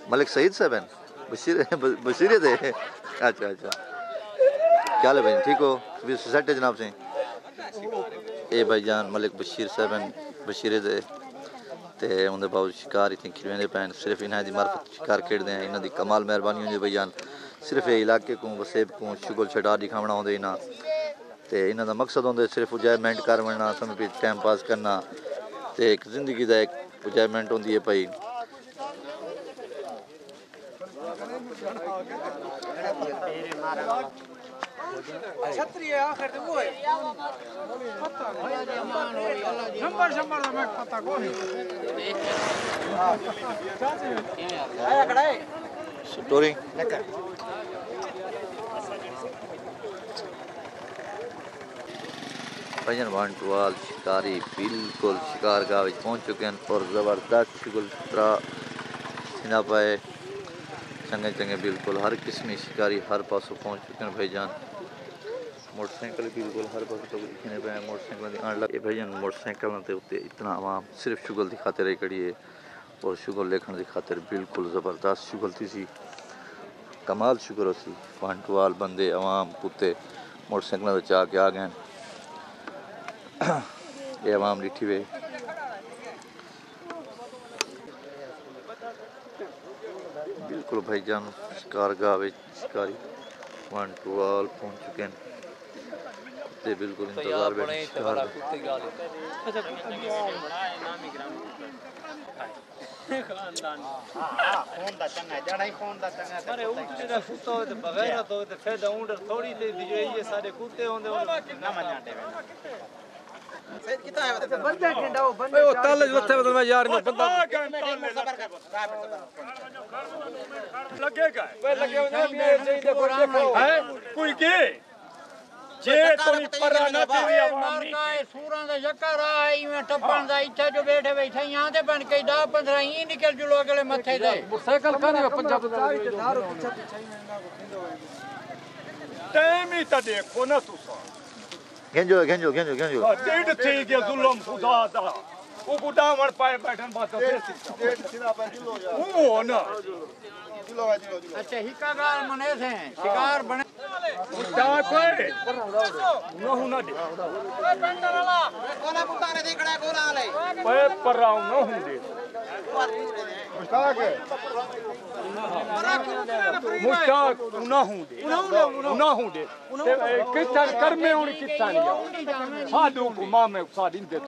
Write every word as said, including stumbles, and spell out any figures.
मलिक सईद साहब हैं बशीर बशीर थे। अच्छा अच्छा क्या हाल है भाई ठीक हो भी सेट है जनाब से ए भाई जान मलिक बशीर साहब हैं बशीरे दे ते उनके बाबू शिकार इतने खिलवेंदे पैन सिर्फ इन्हें दी मार्फत शिकार खेड़ते हैं इन्हों दी कमाल मेहरबानी होंदी भाई जान सिर्फ ये इलाके को वसेब को शुगल छड़ा दिखावना होंदे इना ते इन्हों दा मकसद होंदे सिर्फ एंजॉयमेंट कर वरना समय पे टाइम पास करना ते एक जिंदगी दा एक एंजॉयमेंट होंदी है भाई। छतरी है आखिर तो वो है पता नंबर नंबर का मैं पता को नहीं आया खड़ा है स्टोरी भजन वांटवाल शिकारी बिल्कुल शिकार गाह पहुंच चुके हैं और जबरदस्त शुगल तरा सिंधा पाए चंगे चंगे बिल्कुल हर किस्म शिकारी हर पासों पहुंच चुके हैं भाईजान। मोटरसाइकिल बिल्कुल हर पास दिखने पे मोटरसाइकिल आने लगे भाईजान मोटरसाइकिल उत्ते इतना आवाम सिर्फ शुगल की खातिर ही खड़ी है और शुगल लेखन की खातिर बिल्कुल ज़बरदस्त शुगल थी सी कमाल शुगर हो सी वांटवाल बंदे आवाम कुत्ते मोटरसाइकिल चा के आ गए ये आवाम डिठी वे बिल्कुल भाईजान शिकार गाह शिकारी वांटवाल पहुंच चुके हैं ते बिल्कुल इंतजार में शिकार खानदान हां फोन दा चंगा जड़ा ही फोन दा चंगा अरे उठे दा सुतो ते बगैर तो ते फेदा उंडर थोड़ी ते जो ये सारे कुत्ते होंदे ना मजांडे सैयद कितना है बंदा खंडाओ बंदा ओ ताले वथे बदल मैं यार में बंदा सबर कर लगेगा वे लगे हो ना ये देखो है कोई के जे तोनी परा ना तेरी आवाम का सूरां दा यकर आई में टप्पन दा इच्छा जो बैठे बैठे यहां ते बन के दस पंद्रह ही निकल जुलो अगले मथे दे मोटरसाइकिल काने पंजाब दा दारू पीछे पीछे ना को खिंदो टाइम ही ता देखो ना तू गेंजो गेंजो गेंजो गेंजो डेढ़ थी गया जुल्म खुदा दा ओ गुडावण पाए बैठन बात डेढ़ सिरा पे जुलो यार ओ ना जुलो जुलो अच्छा हिकागार मने थे शिकार बने उठा कोई नहु ना दे ओए बंदर वाला कोना पुतारे देखड़ा गोला ले ओए पराऊ नहु दे मुश्ताक मुश्ताक नहु दे नहु दे किथन कर में हुन किथन या साडू को मां में साडी दे